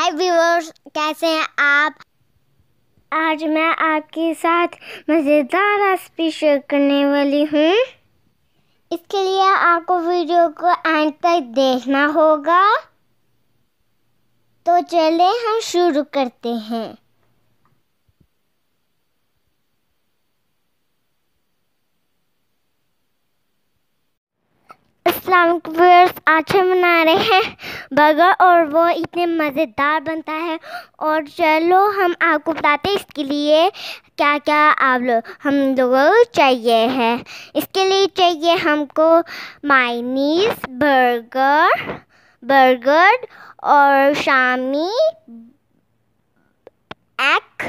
हाय viewers, कैसे हैं आप। आज मैं आपके साथ मज़ेदार रेसिपी शेयर करने वाली हूँ। इसके लिए आपको वीडियो को एंड तक देखना होगा। तो चलें हम शुरू करते हैं। अस्सलाम व्यूअर्स, आज हम बना रहे हैं बर्गर और वो इतने मज़ेदार बनता है। और चलो हम आपको बताते हैं इसके लिए क्या क्या हम लोगों को चाहिए है। इसके लिए चाहिए हमको मायोनीज़, बर्गर और शामी एग,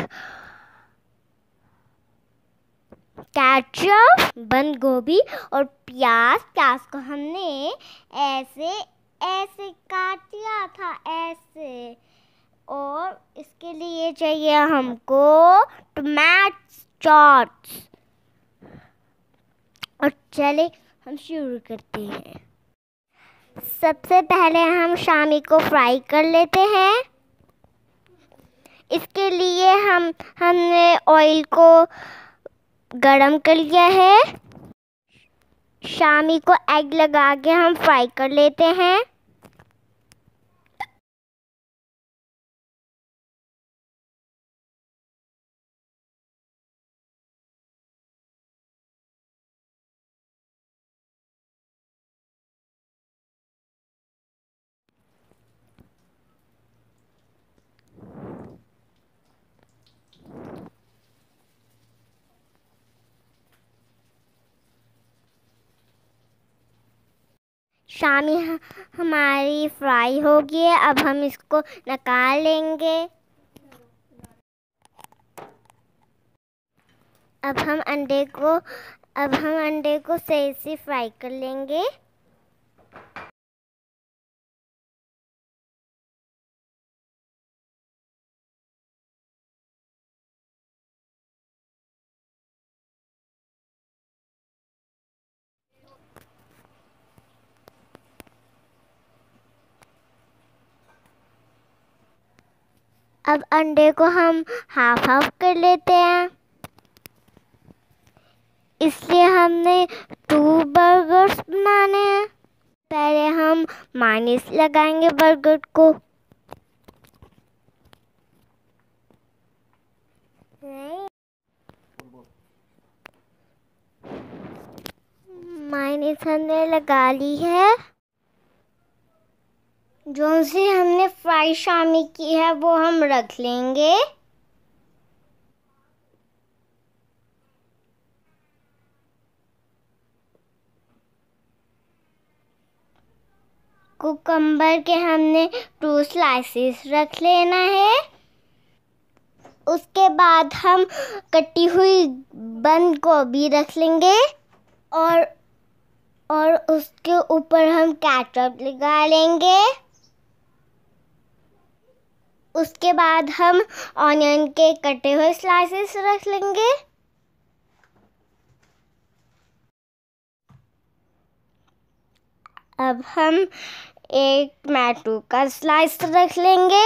केचप, बंद गोभी और प्याज को हमने ऐसे ऐसे काट दिया था ऐसे। और इसके लिए चाहिए हमको टमाटो सॉस। और चले हम शुरू करते हैं। सबसे पहले हम शामी को फ्राई कर लेते हैं। इसके लिए हमने ऑयल को गरम कर लिया है। शामी को एग लगा के हम फ्राई कर लेते हैं। शामी हमारी फ्राई हो गई है। अब हम इसको निकाल लेंगे। अब हम अंडे को सही से फ्राई कर लेंगे। अब अंडे को हम हाफ कर लेते हैं। इसलिए हमने 2 बर्गर्स बनाने हैं। पहले हम मायोनीज़ लगाएंगे बर्गर को। मायोनीज़ हमने लगा ली है। जो से हमने फ्राई शामी की है वो हम रख लेंगे। कुकम्बर के हमने 2 स्लाइसेस रख लेना है। उसके बाद हम कटी हुई बंद गोभी रख लेंगे और उसके ऊपर हम केचप लगा लेंगे। उसके बाद हम ऑनियन के कटे हुए स्लाइसेस रख लेंगे। अब हम एक टमाटो का स्लाइस रख लेंगे।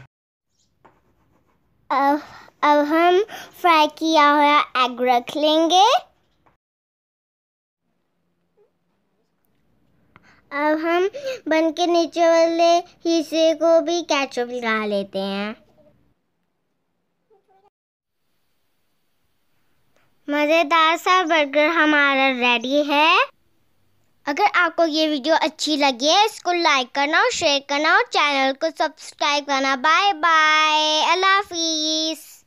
अब हम फ्राई किया हुआ एग रख लेंगे। अब हम बन के नीचे वाले हिस्से को भी केचप लगा लेते हैं। मज़ेदार सा बर्गर हमारा रेडी है। अगर आपको ये वीडियो अच्छी लगी है, इसको लाइक करना और शेयर करना और चैनल को सब्सक्राइब करना। बाय बाय, अल्लाह हाफिज़।